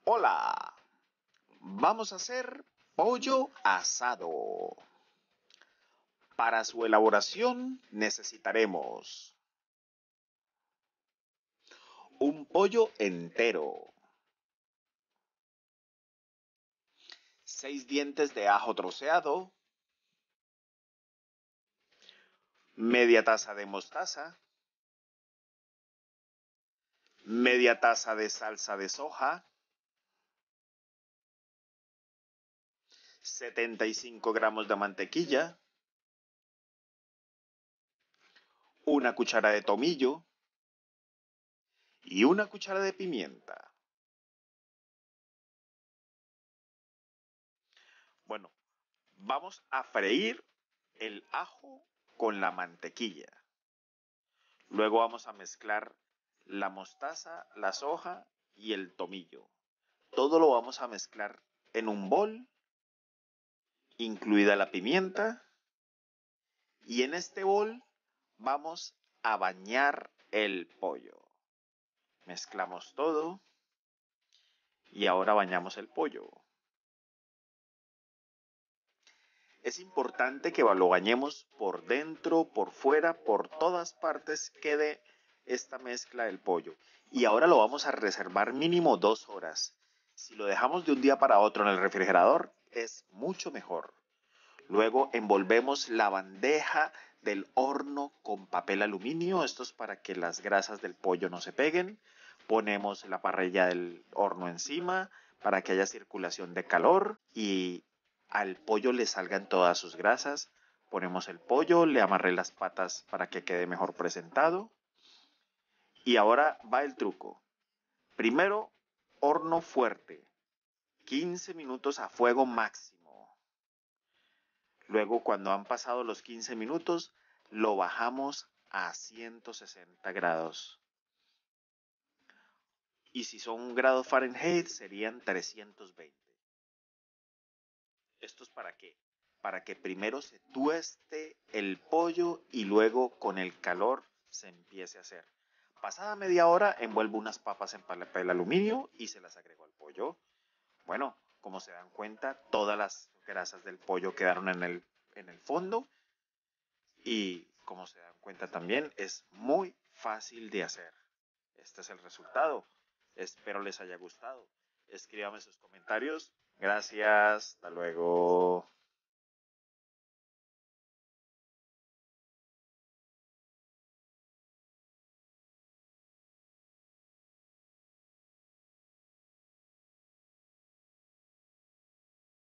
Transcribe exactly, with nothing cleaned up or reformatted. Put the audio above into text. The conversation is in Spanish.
Hola, vamos a hacer pollo asado. Para su elaboración necesitaremos un pollo entero, seis dientes de ajo troceado, media taza de mostaza, media taza de salsa de soja, setenta y cinco gramos de mantequilla, una cuchara de tomillo y una cuchara de pimienta. Bueno, vamos a freír el ajo con la mantequilla. Luego vamos a mezclar la mostaza, la soja y el tomillo. Todo lo vamos a mezclar en un bol, incluida la pimienta. Y en este bol vamos a bañar el pollo. Mezclamos todo y ahora bañamos el pollo. Es importante que lo bañemos por dentro, por fuera, por todas partes quede esta mezcla del pollo. Y ahora lo vamos a reservar mínimo dos horas. Si lo dejamos de un día para otro en el refrigerador, es mucho mejor. Luego envolvemos la bandeja del horno con papel aluminio. Esto es para que las grasas del pollo no se peguen. Ponemos la parrilla del horno encima para que haya circulación de calor y al pollo le salgan todas sus grasas. Ponemos el pollo, le amarré las patas para que quede mejor presentado. Y ahora va el truco. Primero, horno fuerte, quince minutos a fuego máximo. Luego, cuando han pasado los quince minutos, lo bajamos a ciento sesenta grados. Y si son grados Fahrenheit, serían trescientos veinte. ¿Esto es para qué? Para que primero se tueste el pollo y luego con el calor se empiece a hacer. Pasada media hora, envuelvo unas papas en papel aluminio y se las agrego al pollo. Bueno, como se dan cuenta, todas las grasas del pollo quedaron en el, en el fondo. Y como se dan cuenta también, es muy fácil de hacer. Este es el resultado. Espero les haya gustado. Escríbame sus comentarios. Gracias. Hasta luego.